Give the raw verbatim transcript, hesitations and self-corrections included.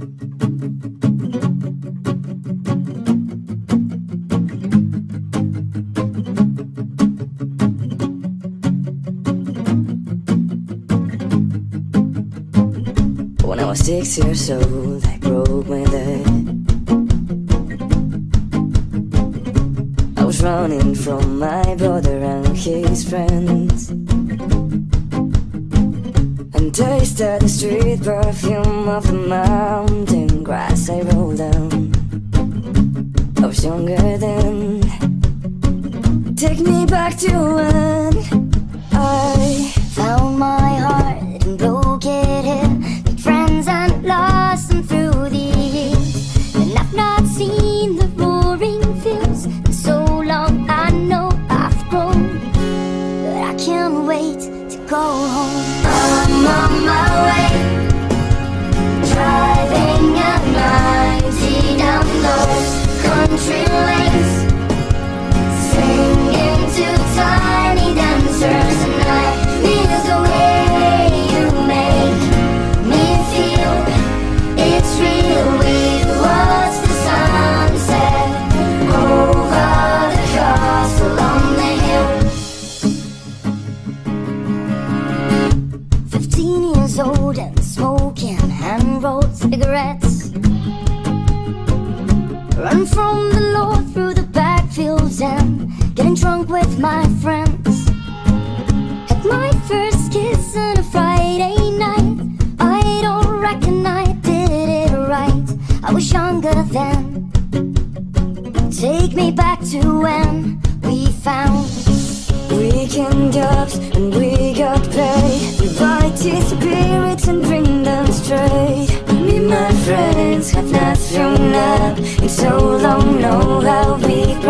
When I was six years old, I broke my leg. I was running from my brother and his friends, and tasted the street perfume of the mountain grass I rolled down. I was younger then. Take me back to when I found my heart and broke it here. Made friends and lost them through the years, and I've not seen the roaring fields in so long. I know I've grown, but I can't wait to go home. I'm on my way, driving at ninety down those country lanes, singing to tiny dancers, and I miss the way you make me feel. It's real. We watch the sunset over the castle on the hill. Fifteen years old and smoking hand-rolled cigarettes, run from the law through the backfields and getting drunk with my friends. Had my first kiss on a Friday night. I don't reckon I did it right. I was younger then. Take me back to when we found weekend jobs and we got paid. We buy tea spirits and bring them straight. Me and my friends have not thrown up in so long. Know how we